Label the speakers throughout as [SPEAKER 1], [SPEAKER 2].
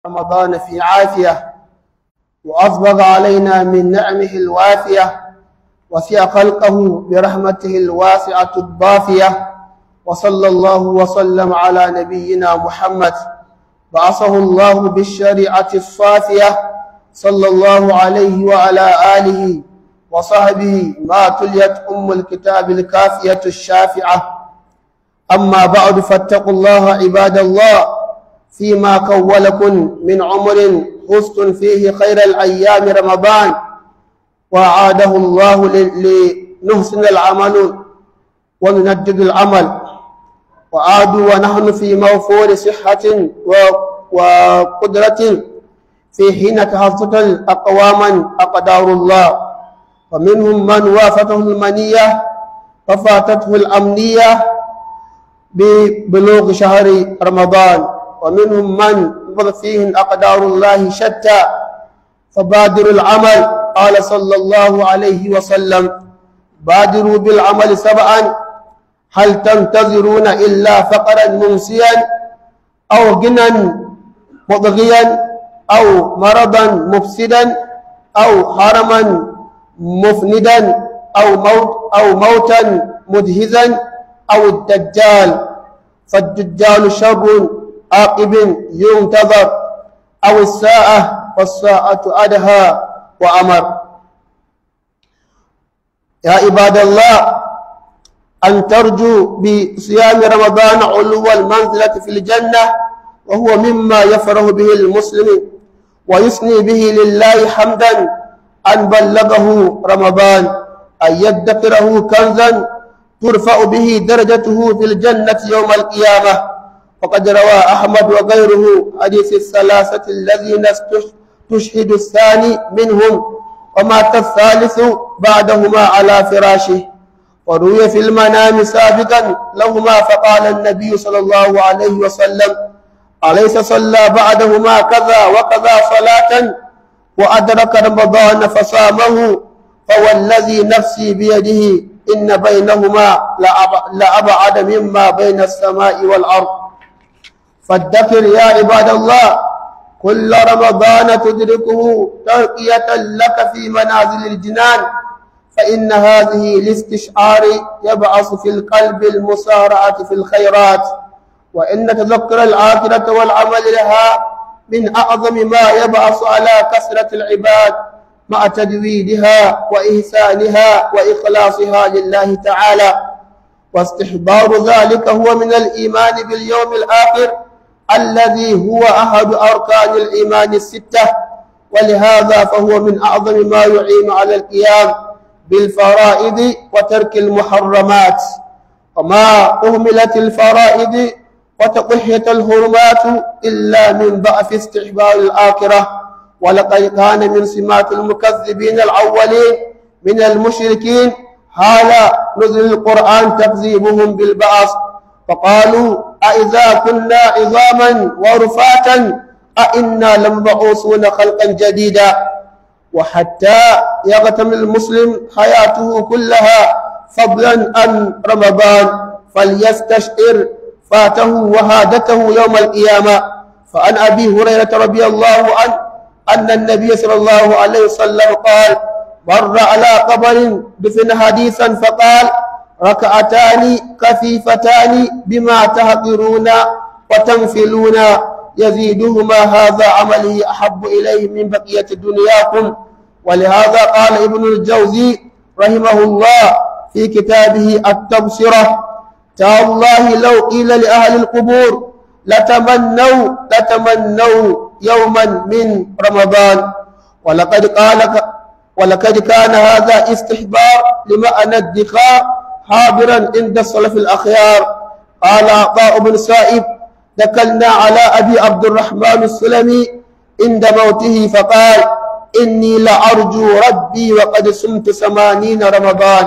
[SPEAKER 1] رمضان في عافية، وأسبغ علينا من نعمه الوافية، وسع خلقه برحمته الواسعة الضافية، وصلى الله وسلم على نبينا محمد بعثه الله بالشريعة الصافية، صلى الله عليه وعلى آله وصحبه ما تليت الكتاب الكافية الشافعة. أما بعد، فاتقوا الله عباد الله فيما كولكم من عمر خصتم فيه خير الأيام رمضان، وأعاده الله لنحسن العمل ونندد العمل، وعادوا ونحن في موفور صحة وقدرة في حين تحصل أقواما أقدار الله، ومنهم من وافته المنية ففاتته الأمنية ببلوغ شهر رمضان، ومنهم من فيه أقدار الله شتى فبادروا العمل. قال صلى الله عليه وسلم: بادروا بالعمل سبعا، هل تنتظرون إلا فقرا ممسيا أو غنى مطغيا أو مرضا مفسدا أو هرما مفندا أو موتا مدهزا أو الدجال، فالدجال شر عاقب ينتظر، أو الساعة والساعة أدهى وأمر. يا عباد الله، أن ترجو بصيام رمضان علو المنزلة في الجنة، وهو مما يفرح به المسلم ويثني به لله حمدا أن بلغه رمضان، أن يدخره كنزا ترفع به درجته في الجنة يوم القيامة. وقد روى أحمد وغيره حديث الثلاثة الذين تشهد الثاني منهم ومات الثالث بعدهما على فراشه، وروي في المنام سابقا لهما فقال النبي صلى الله عليه وسلم: أليس صلى بعدهما كذا وكذا صلاة وأدرك رمضان فصامه، فوالذي نفسي بيده إن بينهما لأبعد مما بين السماء والأرض. فادكر يا عباد الله كل رمضان تدركه ترقية لك في منازل الجنان، فإن هذه الاستشعار يبعث في القلب المسارعة في الخيرات، وإن تذكر الآخرة والعمل لها من أعظم ما يبعث على كثرة العباد مع تجويدها وإحسانها وإخلاصها لله تعالى. واستحضار ذلك هو من الإيمان باليوم الآخر الذي هو أحد أركان الإيمان الستة، ولهذا فهو من أعظم ما يعين على القيام بالفرائض وترك المحرمات. وما أهملت الفرائض وتقحت الحرمات إلا من ضعف استحباب الآخرة. ولقد كان من سمات المكذبين الأولين من المشركين حال نزل القرآن تكذيبهم بالبعث، فقالوا: أإذا كنا عظاما ورفاتا أإنا لمبعوثون خلقا جديدا. وحتى يغتم المسلم حياته كلها فضلا عن رمضان فليستشعر فاته وهادته يوم القيامة. فعن أبي هريرة رضي الله عنه أن النبي صلى الله عليه وسلم قال: مر على قبر دفن حديثا فقال: ركعتان خفيفتان بما تهقرون وتنفلون يزيدهما هذا عمله أحب إليه من بقية دنياكم. ولهذا قال ابن الجوزي رحمه الله في كتابه التبصرة: تالله لو قيل لأهل القبور لتمنوا يوما من رمضان. ولقد كان هذا استحبار لمعنى الادخار حاضرا عند السلف الأخيار. قال عطاء بن سائب: دخلنا على أبي عبد الرحمن السلمي عند موته فقال: إني لأرجو ربي وقد صمت 80 رمضان.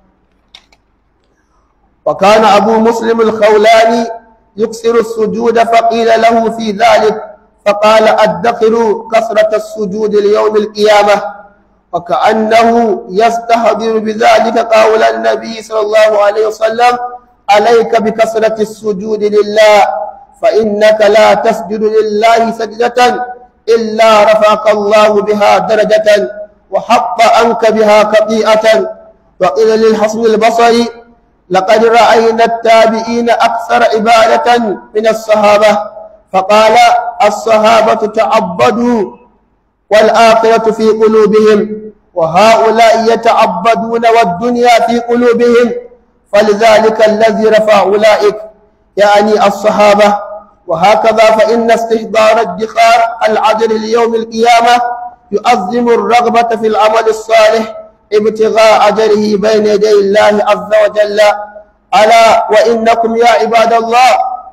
[SPEAKER 1] وكان أبو مسلم الخولاني يكثر السجود فقيل له في ذلك فقال: أدخر كثرة السجود ليوم القيامة. وكأنه يستحضر بذلك قول النبي صلى الله عليه وسلم: عليك بكثرة السجود لله، فإنك لا تسجد لله سجدة إلا رفعك الله بها درجة وحط عنك بها خطيئة. وقيل للحسن البصري لقد رأينا التابعين أكثر عبادة من الصحابة، فقال الصحابة تعبدوا والآخرة في قلوبهم، وهؤلاء يتعبدون والدنيا في قلوبهم، فلذلك الذي رفع أولئك يعني الصحابة. وهكذا فإن استحضار ادخار العدل ليوم القيامة يؤظم الرغبة في العمل الصالح ابتغاء أجره بين يدي الله عز وجل. ألا وإنكم يا عباد الله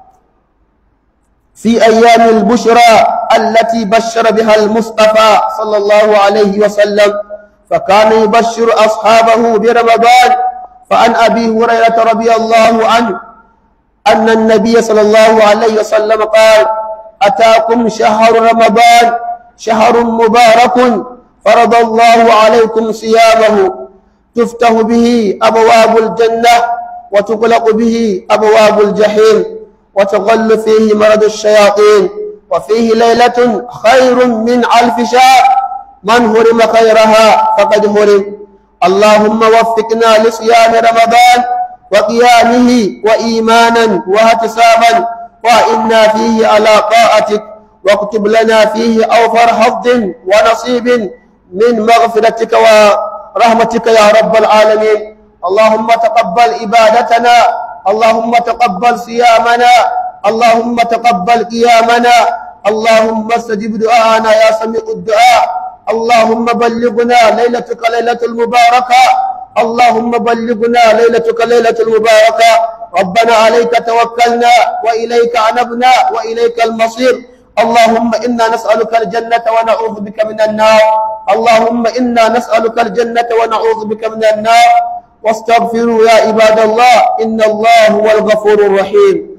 [SPEAKER 1] في أيام البشرى التي بشر بها المصطفى صلى الله عليه وسلم، فكان يبشر أصحابه برمضان. فعن أبي هريرة رضي الله عنه أن النبي صلى الله عليه وسلم قال: أتاكم شهر رمضان شهر مبارك فرض الله عليكم صيامه، تفتح به أبواب الجنة وتغلق به أبواب الجحيم وتغل فيه مرض الشياطين، وفيه ليلة خير من 1000 شهر، من هرم خيرها فقد هرم. اللهم وفقنا لصيام رمضان وقيامه وإيمانا واحتسابا، وإنا فيه على طاعتك، واكتب لنا فيه أوفر حظ ونصيب من مغفرتك ورحمتك يا رب العالمين. اللهم تقبل عبادتنا، اللهم تقبل صيامنا، اللهم تقبل قيامنا، اللهم استجب دعاءنا يا سميع الدعاء. اللهم بلغنا ليلتك ليلة المباركة، اللهم بلغنا ليلتك ليلة المباركة. ربنا عليك توكلنا وإليك عنبنا وإليك المصير. اللهم إنا نسألك الجنة ونعوذ بك من النار، اللهم إنا نسألك الجنة ونعوذ بك من النار. واستغفروا يا عباد الله، إن الله هو الغفور الرحيم.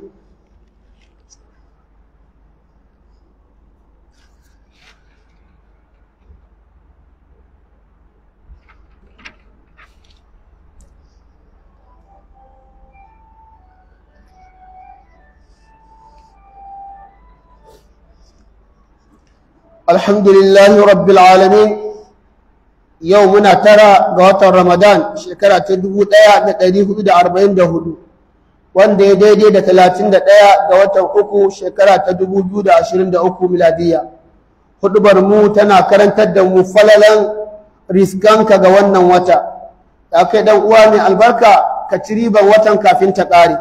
[SPEAKER 1] الحمد لله رب العالمين. يومنا ترى غوات رمضان شكرا تدبو دايا 1444 wanda ya daidai da 31 ga watan uku shekara ta 2023 miladiya. Hudubar mu tana karantar da mu falalan riskanka ga wannan wata. Ya kai dan uwa mai albarka, ka ci riban watan kafin ta kare.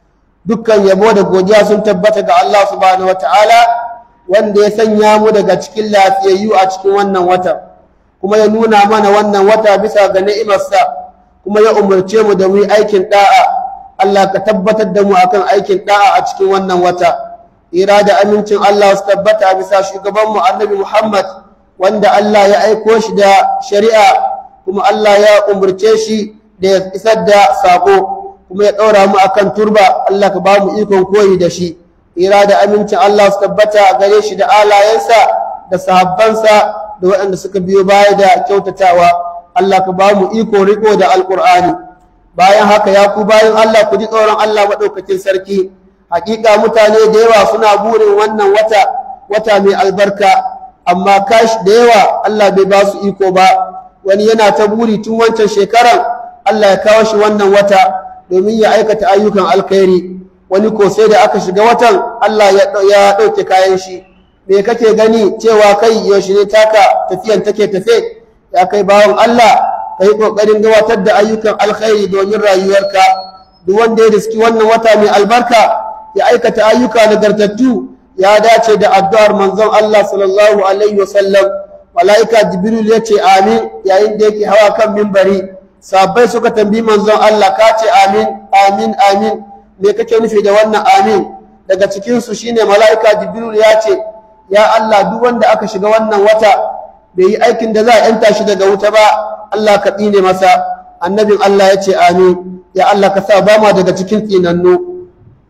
[SPEAKER 1] Dukkan yabo da godiya sun tabbata ga Allah subhanahu wataala wanda ya sanya mu daga cikin lafiyayyu a cikin wannan wata, kuma ya nuna mana wannan wata bisa ga ni'imarsa, kuma ya umarce mu da mu yi aikin da'a. Allah ka tabbatar da mu akan aikin da'a a cikin wannan wata. Ira da amincin Allah su tabbata bisa shugaban mu Annabi Muhammad, wanda Allah ya aiko shi da shari'a, kuma Allah ya umarce shi da ya isar da sako, kuma ya daura mu akan turba. Allah ka ba mu ikon koyi da shi. Ira da amincin Allah su tabbata gare shi da alayensa da sahabbansa da waɗanda suka biyo baya da kyautatawa. Allah ka ba mu iko riko da alƙur'ani. Bayan haka ya ku bayan Allah, ku ji tsoron Allah maɗaukakin sarki. Hakika mutane da yawa suna burin wannan wata mai albarka, amma kashi da yawa Allah bai ba su iko ba. Wani yana ta buri tun wancan shekaran Allah ya kawo shi wannan wata domin ya aikata ayyukan alkhairi. Wani ko sai da aka shiga watan Allah ya ɗauke kayan shi. Me kake gani cewa kai yaushe ne taka tafiyan take tafe? Ya kai bawan Allah, ka yi ƙoƙarin gabatar da ayyukan alkhairi domin rayuwarka. Duk wanda ya riski wannan wata mai albarka ya aikata ayyuka nagartattu, ya dace da addu'ar manzon Allah sallallahu alaihi wasallam. Mala'ika Jibril ya ce amin yayin da yake hawa kan mimbari. Sahabbai suka tambayi manzon Allah, ka ce amin amin amin, me kake nufi da wannan amin? Daga cikinsu shine mala'ika Jibril ya ce, ya Allah, duk wanda aka shiga wannan wata bai yi aikin da za a yanta shi daga wuta ba, Allah ka tsine masa. Annabin Allah ya ce amin, ya Allah ka sa ba ma daga cikin tsinannu.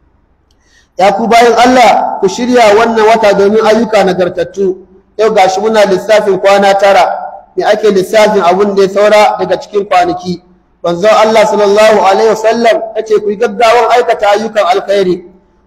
[SPEAKER 1] Ya ku bayan Allah, ku shirya wannan wata domin ayyuka nagartattu. Yau gashi muna lissafin kwana 9, me ake lissafin abun da ya saura daga cikin kwanaki. Manzon Allah sallallahu alaihi wasallam yace ku yi gaggawan aikata ayyukan alkhairi.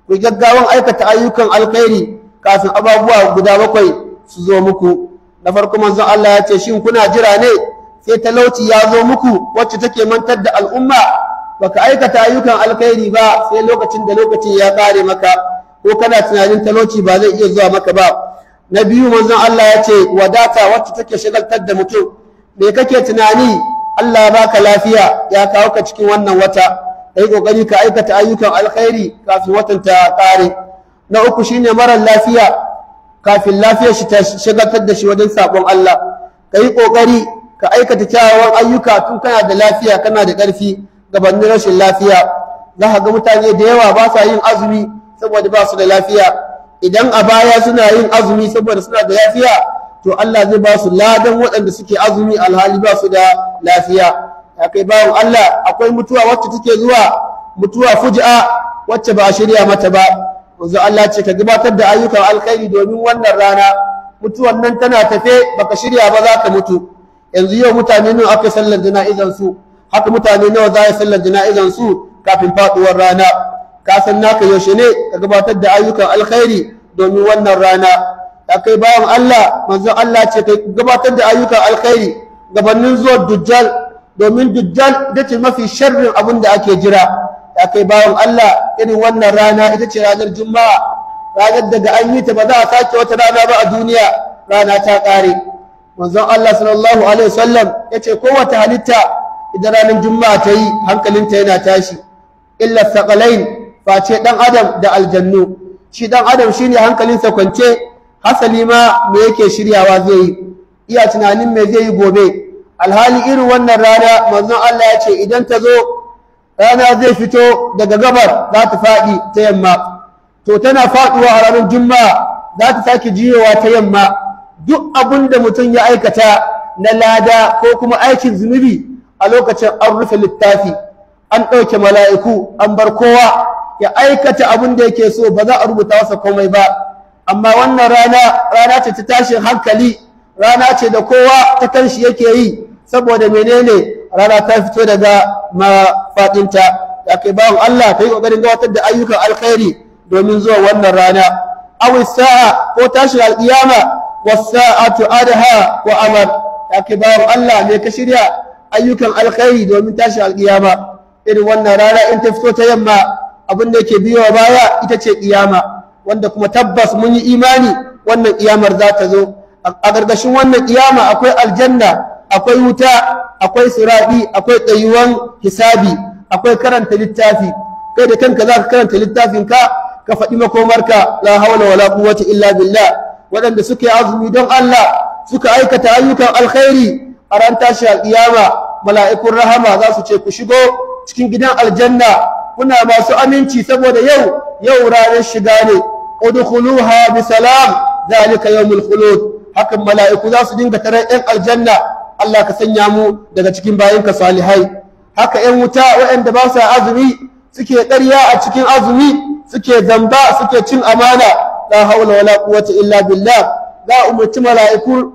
[SPEAKER 1] ku gaggawan aikata ayyukan alkhairi kafin ababuwa guda 7 su zo muku. Na farko manzon Allah ya ce shin kuna jira ne sai talauci ya zo muku wacce take mantar da al'umma baka aikata ayyukan alkhairi ba sai lokacin da lokacin ya kare maka ko kana tunanin talauci ba zai iya zuwa maka ba. Na biyu manzon Allah ya ce wadata wacce take shagaltar da mutum, me kake tunani Allah ya baka lafiya ya kawo ka cikin wannan wata, kai kokari ka aikata ayyukan alkhairi kafin watan ta kare. Na uku shine marar lafiya kafin lafiyar shi ta shagaltar da shi wajen sabon Allah, kai kokari ka aikata kyawawan ayyuka tun kana da lafiya kana da ƙarfi gabanin rashin lafiya. Za ka ga mutane da yawa ba sa yin azumi saboda ba su da lafiya, idan a baya suna yin azumi saboda suna da lafiya to Allah zai ba su ladan waɗanda suke azumi alhali ba su da lafiya. Ya kai bawan Allah, akwai mutuwa wacce take zuwa, mutuwa fuji'a wacce ba a shirya mata ba. Wanzu Allah ce ka gabatar da ayyukan alkhairi domin wannan rana, mutuwan nan tana tafe baka shirya ba za ka mutu. Yanzu yau mutane nawa aka sallar jana'izan su, haka mutane nawa za a sallar jana'izan su kafin faduwar rana. Ka san naka yaushe ne ka gabatar da ayyukan alkhairi domin wannan rana. Ya kai bawan Allah, manzon Allah ce ka gabatar da ayyukan alkhairi gabanin zuwa dujjal, domin dujjal ita ce mafi sharrin abin da ake jira. Ya kai bawan Allah, irin wannan rana ita ce ranar Juma'a, ranar daga an yi ta ba za a sake wata rana ba a duniya, rana ta ƙare. Manzon Allah sallallahu alaihi wasallam ya ce kowace halitta idan ranar Juma'a ta yi hankalinta yana tashi, illa thaqalain face dan adam da aljannu. Shi dan adam shine hankalinsa kwance, hasali ma me yake shiryawa zai yi, iya tunanin me zai yi gobe. Alhali irin wannan rana manzon Allah ya ce idan ta zo rana zai fito daga gabar za ta faɗi ta yamma, to tana faɗuwa a ranar Juma'a za ta sake jiyowa ta yamma. Duk abin da mutum ya aikata na lada ko kuma aikin zunubi a lokacin an rufe littafi, an ɗauke mala'iku, an bar kowa ya aikata abin da yake so, ba za a rubuta masa komai ba. Amma wannan rana ce ta tashin hankali, rana ce da kowa ta kanshi yake yi, saboda menene rana ta fito daga mafaɗinta. Ya kai bawan Allah, ka yi ƙoƙarin gabatar da ayyukan alkhairi domin zuwa wannan rana. Awi sa'a ko tashin alƙiyama, wasa'atu adha wa amar. Ya kai bawan Allah, me ka shirya ayyukan alkhairi domin tashin alƙiyama. Irin wannan rana in ta fito ta yamma, abin da yake biyowa baya ita ce ƙiyama, wanda kuma tabbas mun yi imani wannan ƙiyamar za ta zo. A gargashin wannan ƙiyama akwai aljanna, akwai wuta, akwai sirabi, akwai tsayuwan hisabi, akwai karanta littafi. Kai da kanka za ka karanta littafin ka faɗi makomarka, la hawla wala quwwata illa billah. Waɗanda suka yi azumi don Allah suka aikata ayyukan alkhairi a ran tashi alƙiyama, mala'ikun rahama za su ce ku shigo cikin gidan aljanna kuna masu aminci saboda yau ranar shiga ne. Udkhuluha bi salam, zalika yawmul khulud. Hakan mala'iku za su dinga tarar 'yan aljanna, Allah ka sanya mu daga cikin bayinka salihai. Haka 'yan wuta waɗanda ba su azumi suke ƙarya a cikin azumi, suke zamba, suke cin amana, la haula wala quwwata illa billah. Za umarci mala'iku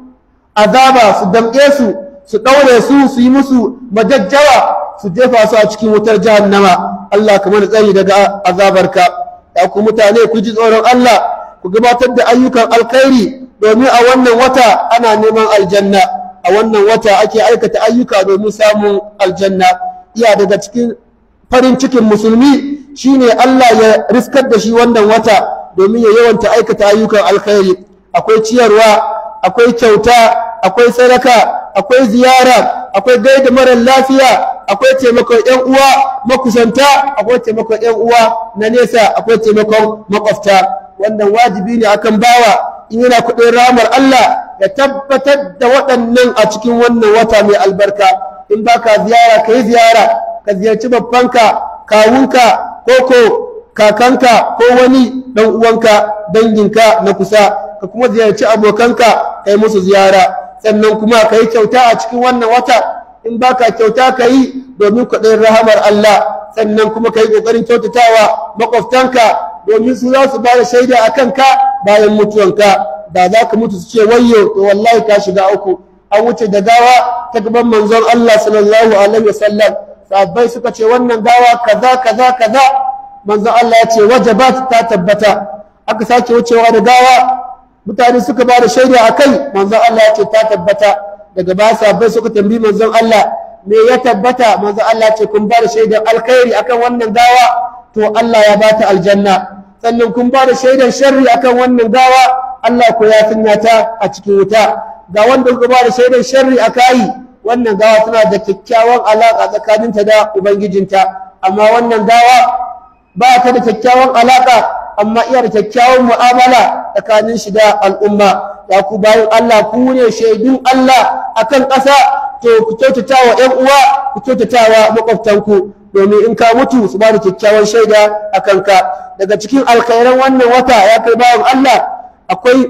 [SPEAKER 1] azaba su damƙe su ɗaure su yi musu majajjawa, su jefa su a cikin wutar jahannama. Allah ka mana tsari daga azabarka. Ya ku mutane ku ji tsoron Allah, ku gabatar da ayyukan alkhairi domin a wannan wata ana neman aljanna. A wannan wata ake aikata ayyuka domin samun aljanna. Iya daga cikin farin cikin musulmi shine Allah ya riskar da shi wannan wata domin ya yawanta aikata ayyukan alkhairi. Akwai ciyarwa, akwai kyauta, akwai sadaka, akwai ziyara, akwai gaida marar lafiya, akwai taimakon 'yan uwa makusanta, akwai taimakon 'yan uwa na nesa, akwai taimakon makwabta. Wannan wajibi ne akan bawa in yana kuɗin ramar Allah ya tabbatar da waɗannan a cikin wannan wata mai albarka. In ba ka ziyara ka yi ziyara, ka ziyarci babbanka, kawunka, koko kakanka ko wani ɗan uwanka, danginka na kusa, ka kuma ziyarci abokanka ka yi musu ziyara. Sannan kuma ka yi kyauta a cikin wannan wata, in ba ka kyauta ka yi domin kuɗin rahamar Allah. Sannan kuma ka yi ƙoƙarin kyautatawa maƙwabtanka domin su za su ba da shaida a kanka bayan mutuwanka. Da za ka mutu su ce wayyo, to wallahi ka shiga uku. An wuce da gawa ta gaban manzon Allah sallallahu alaihi wasallam, sahabbai suka ce wannan gawa kaza kaza kaza, manzon Allah ya ce wajabat ta tabbata. Aka sake wucewa da gawa mutane suka ba da shaida akai manzon Allah ya ce ta tabbata. Daga baya sahabbai suka tambayi manzon Allah me ya tabbata, manzon Allah ya ce kun ba da shaidar alkhairi akan wannan gawa to Allah ya bata aljanna, sannan kun ba da shaidar sharri akan wannan gawa Allah ko ya sanya ta a cikin wuta. Ga wanda kuka ba da shaidar sharri akai wannan gawa tana da kyakkyawan alaka tsakaninta da ubangijinta, amma wannan gawa ba ta da kyakkyawan alaka amma iya da kyakkyawan mu'amala tsakanin shi da al'umma. Ya ku bayan Allah, ku ne shaidun Allah akan ƙasa, to ku kyautatawa ƴan uwa, ku kyautatawa makwabtanku, domin in ka mutu su ba da kyakkyawan shaida akan ka. Daga cikin alkhairan wannan wata ya kai bayan Allah, akwai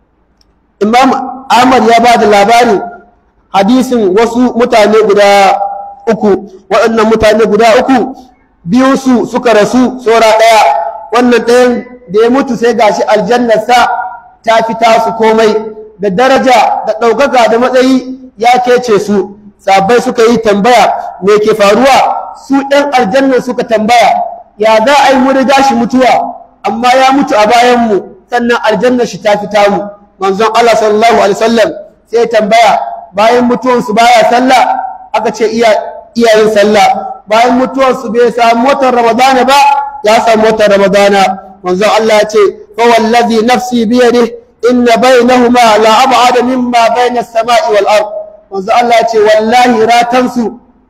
[SPEAKER 1] Imam Ahmad ya ba da labarin hadisin wasu mutane guda uku. Waɗannan mutane guda uku, biyu su suka rasu saura ɗaya. Wannan ɗayan da ya mutu sai gashi aljannarsa ta fi tasu komai da daraja da ɗaukaka da matsayi ya kece su. Sahabbai suka yi tambaya me ke faruwa, su ɗan aljannar suka tambaya ya za a yi mu riga shi mutuwa amma ya mutu a bayanmu sannan aljannar shi ta fi tamu. Manzon Allah sallallahu alaihi wasallam sai tambaya bayan mutuwansu baya sallah, aka ce iyayen sallah. Bayan mutuwansu bai samu watan Ramadana ba, ya samu watan Ramadana. Manzon Allah ya ce fa wallazi nafsi bi yadihi inna bainahuma la ab'ada mimma baina as-sama'i wal ard. Manzon Allah ya ce wallahi ratansu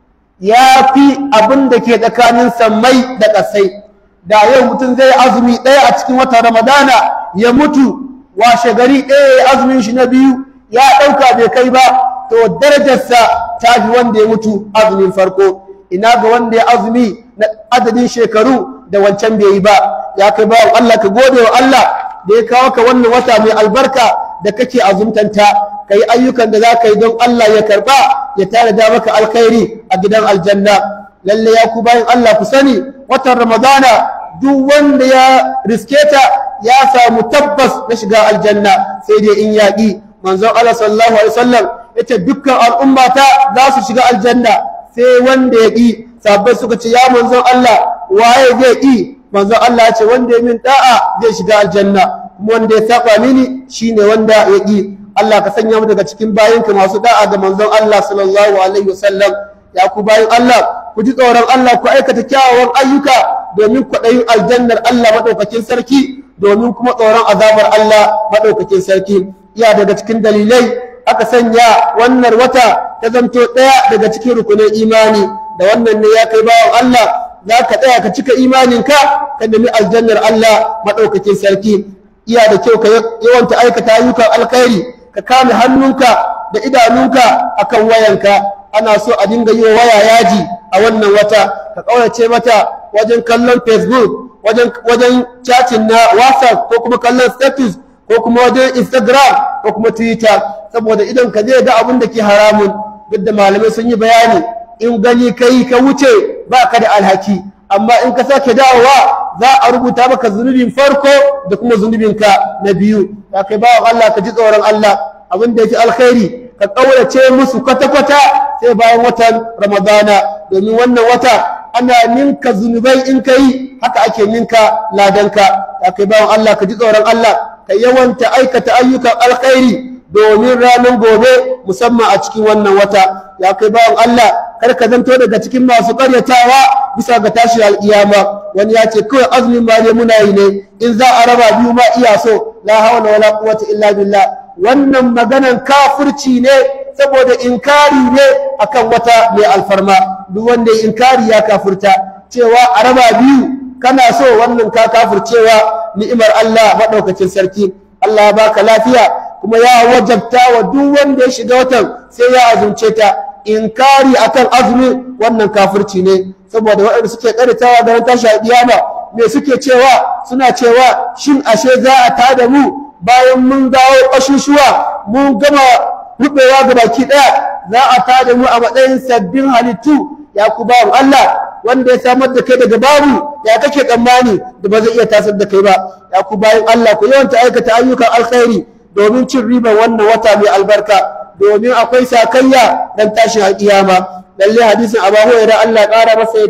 [SPEAKER 1] ya fi abin da ke tsakanin sammai da ƙasai. Da yau mutum zai azumi ɗaya a cikin watan Ramadana ya mutu, washe gari ɗaya ya azumin shi na biyu ya ɗauka bai kai ba, to darajarsa ta fi wanda ya mutu azumin farko. Ina ga wanda ya azumi na adadin shekaru da wancan bai yi ba. Ya kai bawan Allah, ka gode wa Allah da ya kawo ka wannan wata mai albarka da kake azumtanta, ka yi ayyukan da za ka yi don Allah ya karba ya tanada maka alkhairi a gidan aljanna. Lalle ya ku bayan Allah, ku sani watan Ramadana duk wanda ya riske ta ya samu tabbas na shiga aljanna, sai dai in yaƙi. Manzon Allah sallallahu alaihi wasallam yace dukkan al'ummata za su shiga aljanna sai wanda ya ƙi. Sahabbai suka ce ya manzon Allah, waye zai ƙi? Manzon Allah ya ce wanda ya min da'a zai shiga aljanna, kuma wanda ya saba mini shine wanda ya ƙi. Allah ka sanya mu daga cikin bayinka masu da'a ga manzon Allah sallallahu alaihi wasallam. Ya ku bayin Allah, ku ji tsoron Allah, ku aikata kyawawan ayyuka domin kwaɗayin aljannar Allah maɗaukakin sarki, domin kuma tsoron azabar Allah maɗaukakin sarki. Iya daga cikin dalilai aka sanya wannan wata ta zamto ɗaya daga cikin rukunin imani. Da wannan ne ya kai bawan Allah, za ka tsaya ka cika imaninka ka nemi aljannar Allah maɗaukakin sarki. Iya da kyau ka yawanta aikata ayyukan alkhairi, ka kame hannunka da idanunka akan wayanka. Ana so a dinga yi wa waya yaji a wannan wata, ka ƙaurace mata wajen kallon Facebook, wajen chatting na WhatsApp, ko kuma kallon status, ko kuma wajen Instagram, ko kuma Twitter, saboda idan ka zai ga abin da ke haramun. Duk da malamai sun yi bayani, in gani kai ka wuce ba ka da alhaki, amma in ka sake dawowa za a rubuta maka zunubin farko da kuma zunubinka na biyu. Ya kai bawan Allah, ka ji tsoron Allah, abin da yake alkhairi ka ƙaurace musu kwata-kwata sai bayan watan Ramadana, domin wannan wata ana ninka zunubai in ka yi, haka ake ninka ladanka. Ya kai bawan Allah, ka ji tsoron Allah, ka yawanta aikata ayyukan alkhairi domin ranar gobe, musamman a cikin wannan wata. Ya kai bawan Allah, kar ka zanto daga cikin masu karyatawa bisa ga tashin alƙiyama. Wani ya ce kawai azumin ma ne muna yi ne, in za a raba biyu ma iya so, la hawla wala quwwata illa billah. Wannan maganan kafirci ne, saboda inkari ne akan wata mai alfarma. Duk wanda inkari ya kafirta, cewa a raba biyu kana so, wannan ka kafircewa ni'imar Allah madaukakin sarki. Allah ya baka lafiya, kuma ya wajabta wa duk wanda ya shiga watan sai ya azumce ta. Inkari akan azumi wannan kafirci ne, saboda waɗanda suke karitawa da ran tashi kiyama me suke cewa? Suna cewa shin ashe za a tada mu bayan mun dawo ƙasusuwa mun gama rubewa ga baki ɗaya, za a tada mu a matsayin sabbin halittu? Ya ku bawan Allah, wanda ya samar da kai daga babu, ya kake tsammani da ba zai iya tasar da kai ba? Ya ku bayan Allah, ku yawanta aikata ayyukan alkhairi domin cin ribar wannan wata mai albarka, domin akwai sakayya dan tashin alƙiyama. Lalle hadisin Abu Hurairah Allah ƙara masa yadda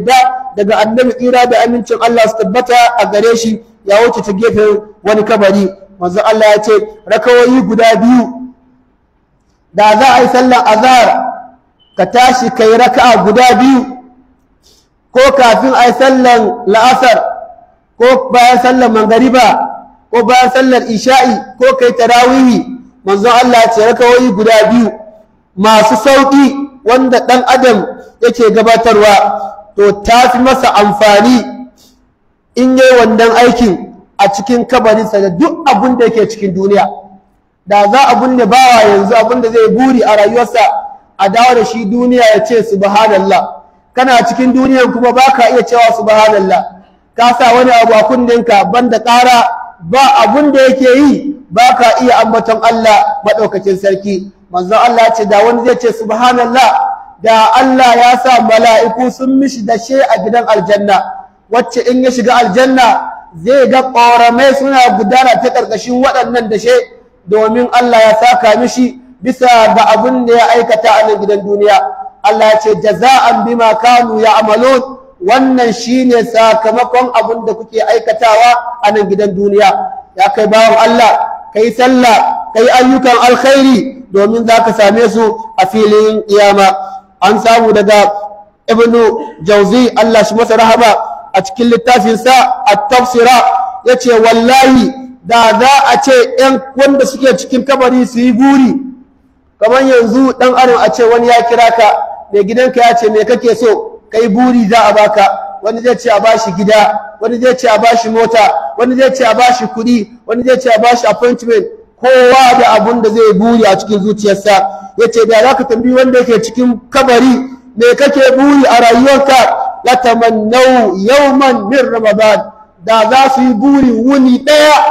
[SPEAKER 1] daga annabi tsira da amincin Allah su tabbata a gare shi ya wuce ta gefen wani kabari. Manzon Allah ya ce rakawoyi guda biyu da za a yi sallar azhar ka tashi kai raka'a guda biyu ko kafin a yi sallar la'asar ko bayan sallar mangariba ko bayan sallar isha'i ko kai tarawihi. Manzon Allah ya ce rakawoyi guda biyu masu sauƙi wanda ɗan adam yake gabatarwa to ta fi masa amfani in yi wannan aikin a cikin kabarinsa da duk abin da yake cikin duniya. Da za a binne bawa yanzu abin da zai buri a rayuwarsa a dawo da shi duniya ya ce subhanallah, kana cikin duniyan kuma ba ka iya cewa subhanallah, ka sa wani abu a kundinka banda ƙara ba abin da yake yi ba ka iya ambaton Allah maɗaukakin sarki. Manzon Allah ya ce da wani zai ce subhanallah da Allah ya sa mala'iku sun mishi dashe a gidan aljanna, wacce in ya shiga aljanna zai ga ƙoramai suna gudana ta ƙarƙashin waɗannan dashe domin Allah ya saka mishi bisa ga abin da ya aikata a nan gidan duniya. Allah ya ce jaza'an bima kanu ya'malun, wannan shine sakamakon abin da kuke aikatawa a nan gidan duniya. Ya kai bawan Allah, kai sallah, kai ayyukan alkhairi domin za ka same su a filin ƙiyama. An samu daga Ibnu Jauzi Allah shi masa rahama a cikin littafinsa at-tafsira yace wallahi da za a ce ƴan wanda suke cikin kabari su yi buri kamar yanzu dan adam a ce wani ya kira ka mai gidanka ya ce me kake so kai buri za a baka, wani zai ce a bashi gida, wani zai ce a bashi mota, wani zai ce a bashi kuɗi, wani zai ce a bashi appointment, kowa da abun da zai buri a cikin zuciyarsa. Yace da za ka tambayi wanda yake cikin kabari me kake buri a rayuwarka, la tamannau yawman min ramadan, da za su yi buri wuni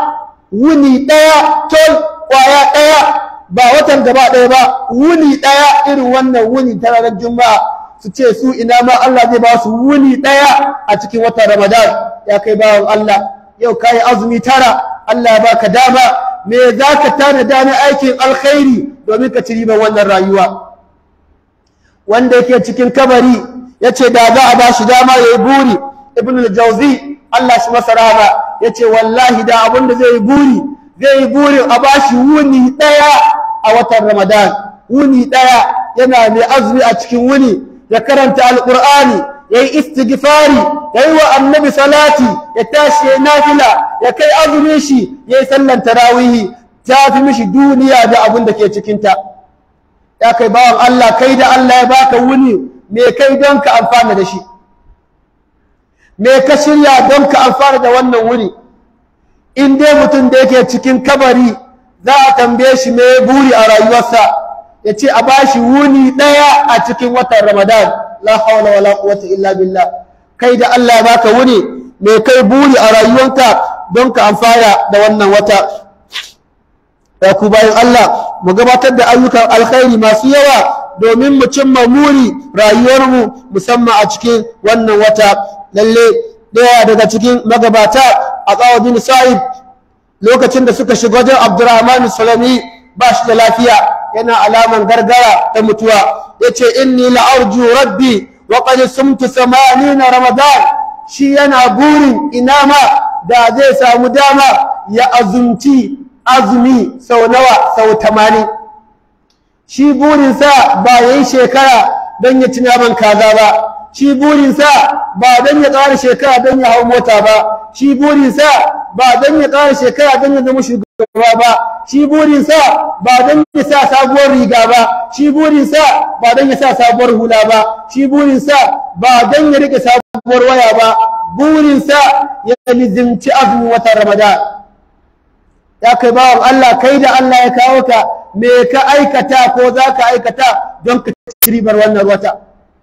[SPEAKER 1] ɗaya tol kwaya ɗaya ba watan gaba ɗaya ba, wuni ɗaya irin wannan wuni ta ranar juma'a su ce su ina ma Allah zai ba su wuni ɗaya a cikin watan ramadan. Ya kai bawan Allah, yau ka yi azumi tara, Allah ya baka dama, me za ka tanada na aikin alkhairi domin ka ci riban wannan rayuwa. Wanda yake cikin kabari ya ce da za a ba shi dama ya yi buri. Ibn al-Jawzi Allah shi masa rahama ya ce wallahi da abin da zai yi burin a ba shi wuni ɗaya a watan ramadan, wuni ɗaya yana mai azumi a cikin wuni, ya karanta alƙur'ani, ya yi istighfari, ya yi wa annabi salati, ya tashi ya nafila, ya kai azumin shi, ya yi sallan tarawihi, ta fi mishi duniya da abin da ke cikinta. Ya kai bawan Allah, kai da Allah ya baka wuni, me kai don ka amfana da shi, me ka shirya don ka amfana da wannan wuni. In dai mutum da yake cikin kabari za a tambaye shi me buri a rayuwarsa, ya ce a bashi wuni ɗaya a cikin watan ramadan. La hawla wala quwwata illa billah. Kai da Allah ya baka wuni, me kai buri a rayuwarka don ka amfana da wannan wata. Ya ku bayan Allah, mu gabatar da ayyukan alkhairi masu yawa domin mu cimma muri rayuwarmu musamman a cikin wannan wata. Lalle daya daga cikin magabata a bin Sa'id lokacin da suka shiga wajen Abdurrahman Sulami ba shi da lafiya, yana alaman gargara ta mutuwa, yace inni la'arju rabbi wa qad sumtu 80 ramadan. Shi yana burin ina ma da zai samu dama ya azumi sau nawa, sau 80. Shi burinsa ba yayi shekara don ya ci naman kaza ba, shi burinsa ba don ya ƙara shekara don ya hau mota ba, shi burinsa ba don ya ƙara shekara don ya zama shugaba ba, shi burinsa ba don ya sa sabuwar riga ba, shi burinsa ba don ya sa sabuwar hula ba, shi burinsa ba don ya rike sabuwar waya ba, burinsa ya lizimci azumin watan ramadan. Ya kai bawan Allah, kai da Allah ya kawo ka, me ka aikata ko za ka aikata don ka ci ribar wannan wata.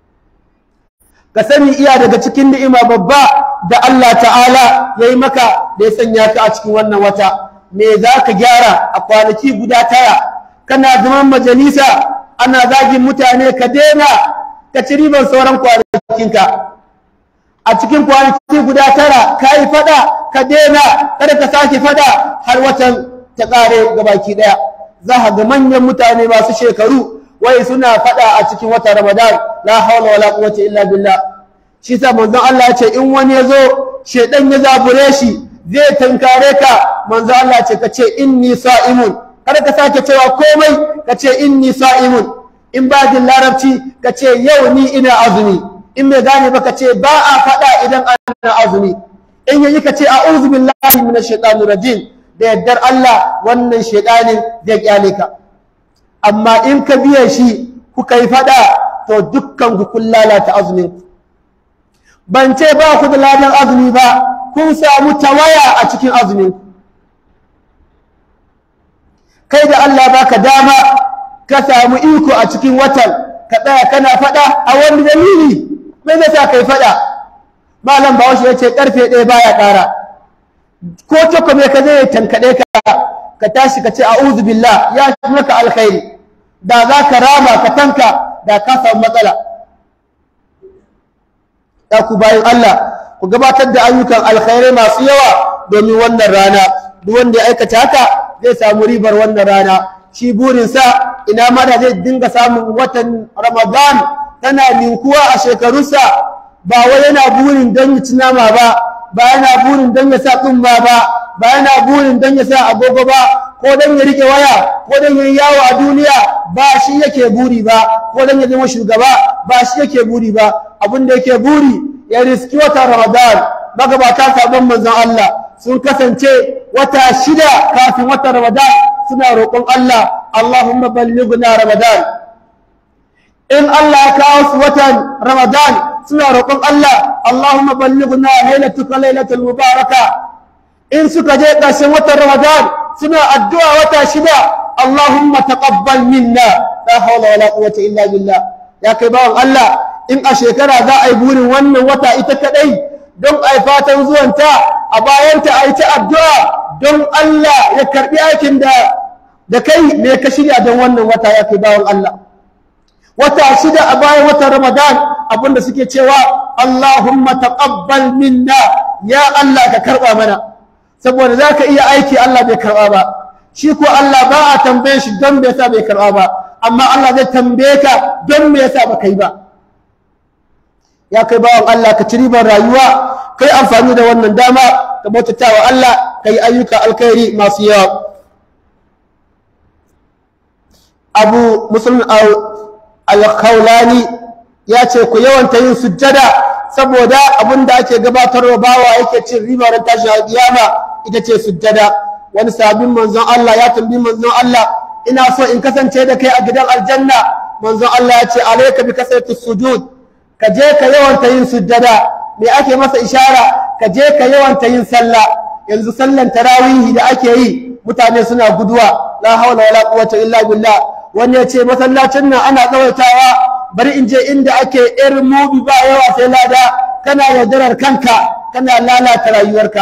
[SPEAKER 1] Ka sani iya daga cikin ni'ima babba da Allah ta'ala ya yi maka da ya sanya ka a cikin wannan wata. Me za ka gyara a kwanaki guda 9 kana zaman majalisa ana zagin mutane, ka daina, ka ci ribar sauran kwanakinka. A cikin kwanaki guda 9 ka yi fada, ka daina, kada ka sake fada har watan ta ƙare gabaki ɗaya. Za ka ga manyan mutane masu shekaru wai suna fada a cikin watan Ramadan, la hawla wala quwwata illa billah. shi sa manzon Allah ya ce in wani ya zo shedan ya zabure shi zai tankare ka, manzon Allah ce ka ce inni sa'imun, kada ka sake cewa komai, ka ce inni sa'imun. in ba jin larabci ka ce yau ni ina azumi, in bai gane ba ka ce ba a faɗa idan ana azumi, in yayi ka ce a'udhu billahi minash shaitanir rajim, da yaddar Allah wannan shaitanin zai kyale ka. amma in ka biye shi kuka yi faɗa to dukkan ku kun lalata azumin ku. ban ce ba ku da ladan azumi ba, kun samu tawaya a cikin azumin ku. kai da Allah baka dama ka samu iko a cikin watan ka tsaya kana faɗa a wani dalili, me zai sa kai faɗa? malam Bahaushe ya ce karfe ɗaya baya ƙara, ko tako me ka zai tankaɗe ka tashi ka ce a'udhu billah, ya shi maka alkhairi. da za ka rama ka tanka da ka samu matsala. ya ku bayan Allah, ku gabatar da ayyukan alkhairai masu yawa domin wannan rana. duk wanda ya aikata haka zai samu ribar wannan rana. shi burinsa ina ma da zai dinga samun watan Ramadan tana ninkuwa a shekarunsa, ba wai yana burin don ya ci nama ba yana burin don ya sa tsumma ba yana burin don ya sa agogo ba, ko don ya rike waya, ko don ya yi yawo a duniya, ba shi yake buri ba, ko don ya zama shugaba, ba shi yake buri ba. abin da yake buri ya riski watan Ramadan. magabata sabon manzon Allah sun kasance wata 6 kafin watan Ramadan suna roƙon Allah, Allahumma ballighna Ramadan. in Allah ya kawo su watan Ramadan suna roƙon Allah, Allahumma ballighna lailatul mubaraka. in suka je ƙarshen watan Ramadan suna addu'a wata 6, Allahumma taqabbal minna, la hawla wala quwwata illa billah. ya kai bawan Allah, in a shekara za a yi burin wannan wata ita kadai don a yi fatan zuwanta, a bayanta a yi ta addu'a don Allah ya karɓi aikin da kai me ka shirya don wannan wata. ya kai bawan Allah, wata 6 a bayan watan Ramadan abinda suke cewa Allahumma taqabbal minna, ya Allah ka karɓa mana. saboda za ka iya aiki Allah bai karɓa ba, shi ko Allah ba a tambaye shi don me yasa bai karɓa ba, amma Allah zai tambaye ka don me yasa ba kai ba. ya kai bawan Allah, ka ci ribar rayuwa, kai amfani da wannan dama ka bautata wa Allah, ka yi ayyuka alkhairi masu yawa. Abu Muslim al-Khawlani ya ce ku yawanta yin sujjada, saboda abin da ake gabatarwa bawa yake cin ribar tashin alƙiyama ita ce sujjada. wani sabin manzon Allah ya tambayi manzon Allah, ina so in kasance da kai a gidan aljanna. manzon Allah ya ce alayka bi kasrati sujud, ka je ka yawanta yin sujjada. me ake masa ishara? ka je ka yawanta yin sallah. yanzu sallan tarawihi da ake yi mutane suna guduwa, la hawla wala quwwata illa billah. wani ya ce masallacin nan ana tsawaitawa, bari in je inda ake irin mubi ba yawa sai lada. kana yaudarar kanka, kana lalata rayuwarka.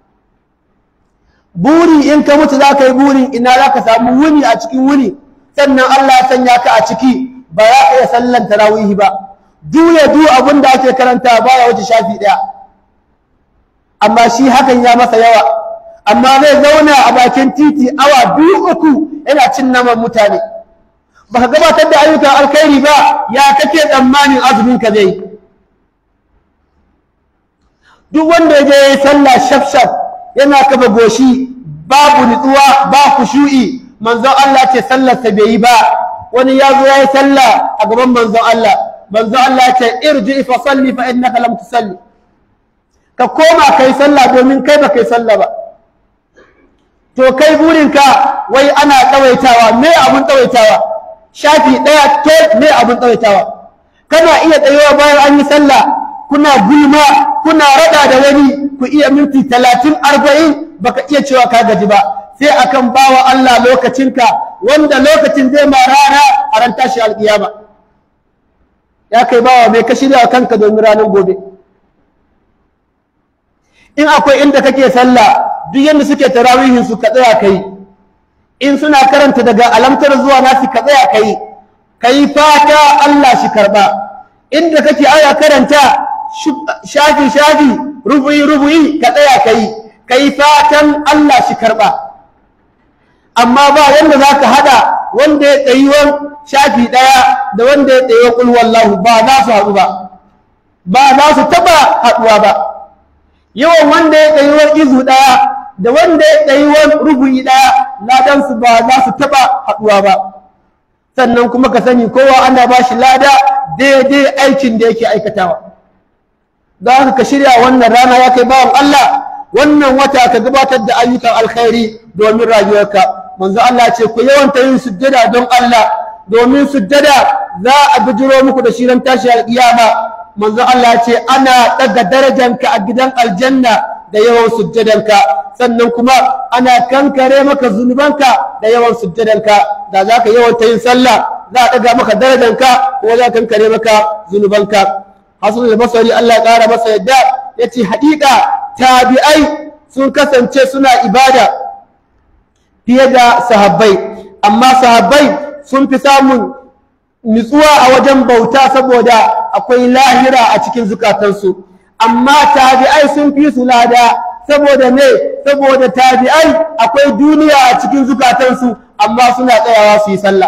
[SPEAKER 1] buri in ka mutu za ka yi burin ina za ka samu wuni a cikin wuni, sannan Allah ya sanya ka a ciki, ba za ka iya sallan tarawihi ba. duk abin da ake karanta baya wuce shafi 1, amma shi hakan ya masa yawa. amma zai zauna a bakin titi awa 2-3 yana cin naman mutane. baka gabatar da ayyukan alkhairi ba, ya kake tsammanin azumin ka zai? duk wanda ya je ya yi sallah shafshaf yana kafa goshi, babu nutsuwa, ba khushu'i, manzon Allah ce sallar sa bai yi ba. wani ya zo ya yi sallah a gaban manzon Allah, manzon Allah ya ce irji fa salli fa innaka lam tusalli, ka koma kai sallah domin kai ba kai sallah ba. to kai burinka wai ana tsawaitawa, me abun tsawaitawa? shafi 1 to me abun tsawaitawa? kana iya tsayawa bayan an yi sallah kuna gulma, kuna rada da wani, ku iya minti 30-40 baka iya cewa ka gaji ba, sai akan bawa Allah lokacinka, wanda lokacin zai ma rana a ran tashi alƙiyama. ya kai bawa mai ka shirya kanka domin ranar gobe. in akwai inda kake sallah, duk yanda suke tarawihin su ka tsaya kai. in suna karanta daga alamtar zuwa nasi ka tsaya kai. kai fata Allah shi karba. inda kake aya karanta shafi rubuyi ka tsaya kai. kai fatan Allah shi karba. amma ba wanda zaka hada wanda ya tsayi shafi 1 da wanda ya tsayi qul wallahu, ba za su haɗu ba. ba za su taba haɗuwa ba. Yawan wanda ya tsayuwar izu ɗaya da wanda ya tsayuwar rubu'i ɗaya ladansu ba za su taba haɗuwa ba. Sannan kuma ka sani kowa ana ba shi lada daidai aikin da yake aikatawa. Don haka ka shirya wannan rana ya kai bawan Allah, wannan wata ka gabatar da ayyukan alkhairi domin rayuwarka. Manzo Allah ce ku yawanta yin sujjada don Allah, domin sujjada za a bijiro muku da shirin tashi alƙiyama. Manzo Allah ce ana daga darajanka a gidan aljanna da yawan sujjadanka, sannan kuma ana kankare maka zunubanka da yawan sujjadanka. Da za ka yawanta yin sallah za a daga maka darajanka kuma za a kankare maka zunubanka. Hasan al-Basri Allah ya ƙara masa yadda yace haƙiƙa tabi'ai sun kasance suna ibada fiye da sahabbai, amma sahabbai sun fi samun nutsuwa a wajen bauta saboda akwai lahira a cikin zukatansu, amma tabi'ai sun fi su lada saboda me? Saboda tabi'ai akwai duniya a cikin zukatansu amma suna tsayawa su yi sallah.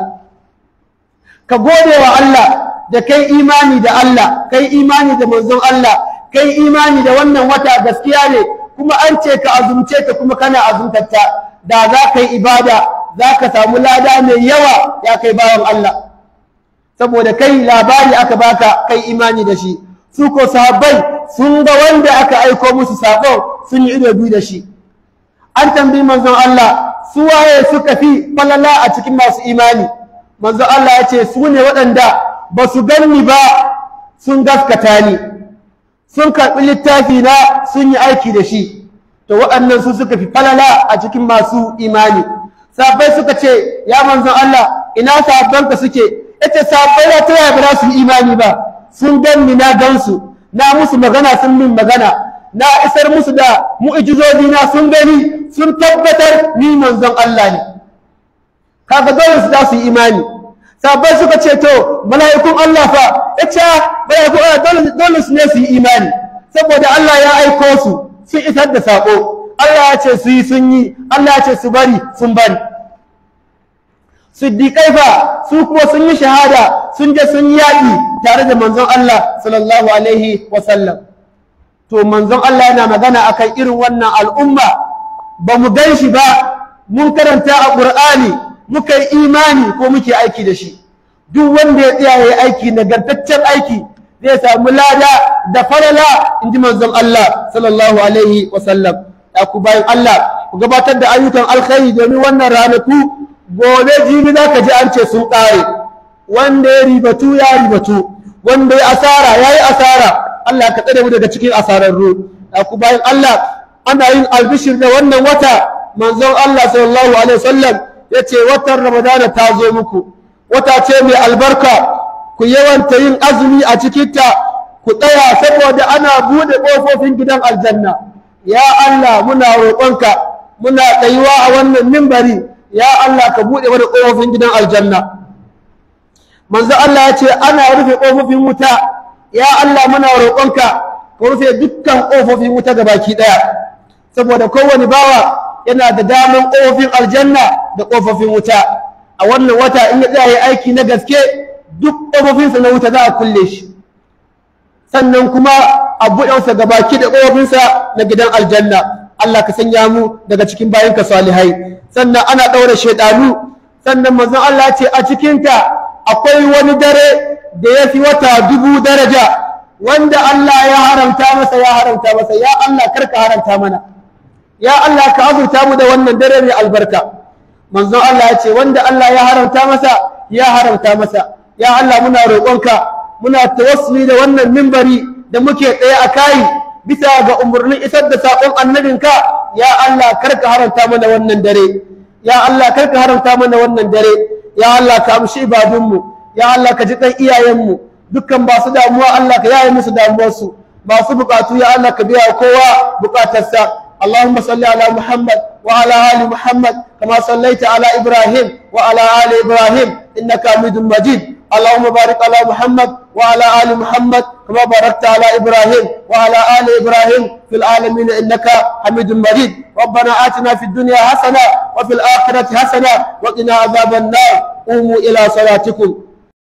[SPEAKER 1] Ka gode wa Allah da kai imani da Allah, kai imani da manzon Allah, kai imani da wannan wata gaskiya ne, kuma an ce ka azumce ta kuma kana azumtarta. Da za ka yi ibada za ka samu lada mai yawa ya kai bayan Allah, saboda kai labari aka baka kai imani da shi. Su ko sahabbai sun ga wanda aka aiko musu saƙon sun yi ido biyu da shi. An tambayi manzon Allah su waye suka fi falala a cikin masu imani. Manzon Allah ya ce su ne waɗanda ba su ganni ba sun gaskata ni, sun karɓi littafi na sun yi aiki da shi. To waɗannan su suka fi falala a cikin masu imani. Sahabbai suka ce ya manzon Allah ina sahabbanka suke? Yace sahabbai na ta yaya ba za su yi imani ba? Sun ganni na gansu, na musu magana sun min magana, na isar musu da mu'jizozi na sun gani, sun tabbatar ni manzon Allah ne. Kaga dole su za su yi imani. Sahabbai suka ce to mala'ikun Allah fa? Yace mala'ikun Allah dole su ne su yi imani, saboda Allah ya aiko su sun isar da sako. Allah ya ce su yi sun yi, Allah ya ce su bari sun bari. Siddiƙai fa su kuma sun yi shahada, sun je sun yi yaƙi tare da manzon Allah sallallahu alaihi wasallam. To manzon Allah yana magana akan irin wannan al'umma, ba mu gan shi ba, mun karanta a Ƙur'ani, muka yi imani ko muke aiki da shi. Duk wanda ya tsaya ya yi aiki nagartaccen aiki zai samu lada da falala, in ji manzon Allah sallallahu alaihi wasallam. Ya ku bayan Allah ku gabatar da ayyukan alkhairi domin wannan ranaku gobe jibi za ka ji an ce sun ƙare. Wanda ya ribatu ya ribatu, wanda ya asara ya yi asara. Allah ka tsare mu daga cikin asararru. Ya ku bayan Allah ana yin albishir da wannan wata. Manzon Allah sallallahu alaihi wasallam ya ce watan Ramadana ta zo muku, wata ce mai albarka, ku yawanta yin azumi a cikinta, ku tsaya saboda ana buɗe ƙofofin gidan aljanna. Ya Allah muna roƙonka, muna tsayuwa a wannan mimbari, ya Allah ka buɗe mana ƙofofin gidan aljanna. Manzo Allah ya ce ana rufe ƙofofin wuta, ya Allah muna roƙonka ka rufe dukkan ƙofofin wuta gabaki ɗaya, saboda kowane bawa yana da daman ƙofofin aljanna da ƙofofin wuta. A wannan wata in ya tsaya aiki na gaske duk ƙofofinsa na wuta za a kulle shi, sannan kuma a buɗe gabaki da ƙofofinsa na gidan aljanna. Allah ka sanya mu daga cikin bayinka salihai. Sannan ana ɗaure shaidanu, sannan manzon Allah ce a cikinta akwai wani dare da ya fi wata 1000 daraja, wanda Allah ya haramta masa. Ya Allah karka haramta mana, ya Allah ka azurta mu da wannan dare mai albarka. Manzon Allah ya ce wanda Allah ya haramta masa. Ya Allah muna roƙonka, muna tawassuli da wannan mimbari da muke tsaye a kai bisa ga umarnin isar da saƙon annabinka. Ya Allah karka haramta mana wannan dare, ya Allah karka haramta mana wannan dare. Ya Allah ka amshi ibadunmu, ya Allah ka ji kan iyayenmu, dukkan ba su damuwa Allah ka yaye musu damuwarsu, masu bukatu ya Allah ka biya kowa bukatarsa. اللهم صل على محمد وعلى آل محمد كما صليت على إبراهيم وعلى آل إبراهيم إنك حميد مجيد. اللهم بارك على محمد وعلى آل محمد كما باركت على إبراهيم وعلى آل إبراهيم في العالمين إنك حميد مجيد. ربنا آتنا في الدنيا حسنة وفي الآخرة حسنة وقنا عذاب النار. قوموا إلى صلاتكم.